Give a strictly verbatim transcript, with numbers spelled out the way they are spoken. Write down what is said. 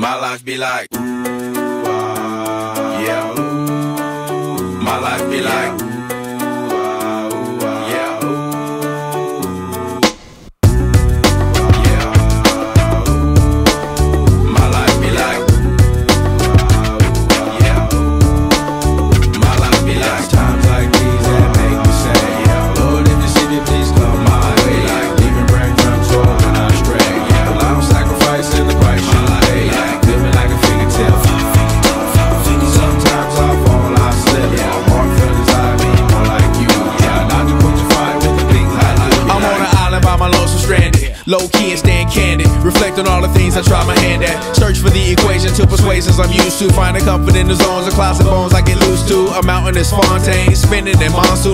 My life be like, ooh, ah, yeah, ooh. My life be like, ooh, ah, ooh, ah, yeah, ooh. Yeah, ooh. My life be like, ooh, ah, ooh, yeah, ooh. My life be like times like these that make me say, yeah, Lord, if you see me, please come my way. Like leaving breadcrumbs for when I stray. Yeah, well, I'm sacrificing the price you pay. Like living like a fingertip. Sometimes I fall, I slip. Yeah, more feelings I mean, more like you. Yeah, not to put you fight with the things I do. I'm on an island by my lonesome stranded, low key and staying candid, reflect on all the things I try my hand at. Search for the equation to persuasions I'm used to. Find a comfort in the zones of clouds and bones I get loose to. A mountain is Fontaine, spinning in monsoon.